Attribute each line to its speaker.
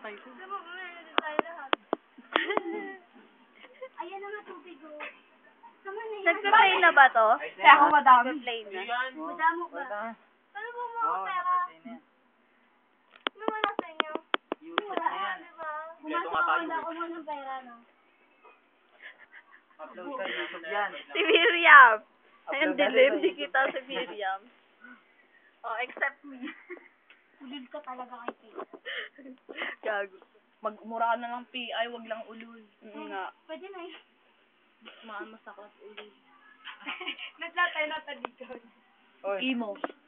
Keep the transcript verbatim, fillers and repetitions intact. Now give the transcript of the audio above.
Speaker 1: tatay ko.
Speaker 2: Ayan na nga tubig oh.
Speaker 3: Nagpa-play na ba to?
Speaker 1: Kaya ako madami.
Speaker 3: Nagpa-play na.
Speaker 2: Madamo ba? Ano ba mga pera? Ano wala sa inyo? Wala, diba? Bumasok ako mo ng pera, no?
Speaker 4: Upload ka, YouTube yan.
Speaker 3: Si Miriam. Ayun, dilim. Di kita si Miriam. Oh, except me.
Speaker 2: Ulul ka talaga kay Pete.
Speaker 3: Gago.
Speaker 1: Magmura ka na lang P I, wag lang ulul.
Speaker 3: Mm nga.
Speaker 2: Pwede na yun.
Speaker 1: Maan masakot ulul.
Speaker 2: Natlatay na talikod.
Speaker 4: Oy.
Speaker 1: Imo.